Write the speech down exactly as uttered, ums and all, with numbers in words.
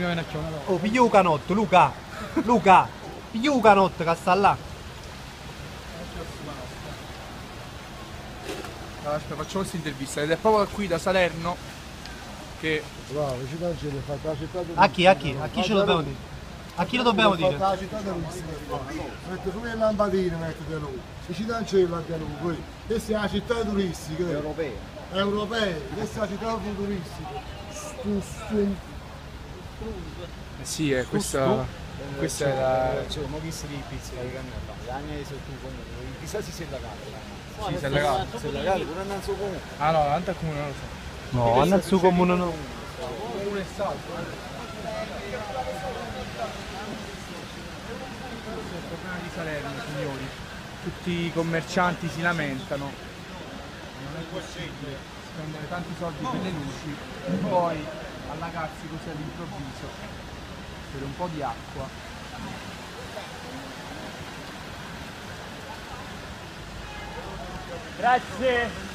Oh, piglia un canotto, Luca! Luca! Piglia un canotto che sta là! Aspetta, facciamo questa intervista ed è proprio qui da Salerno che... Bravo, città ce l'hai fatta la città A chi? A chi? A chi ce lo dobbiamo dire? A chi lo dobbiamo dire? La città turistica. Mette come le lampadine, mettete lui. I cittadini abbiamo lui. Poi. Questa è la città turistica. Europea. Europea. Questa è la città turistica. Eh sì, è questa... questa è la... Cioè, mo visto di pizza di cannella. Gli anni sono tu comunque. Chissà se sei legato. Sì, si è legato. Se è legato, pure andare su comune. Ah no, davanti al comune non lo so. No, hanno il suo comune no. Comune è salto, eh. Questo è il problema di Salerno, signori. Tutti i commercianti si lamentano. Non è possibile spendere tanti soldi per le luci e poi allagarsi così all'improvviso per un po' di acqua. Grazie!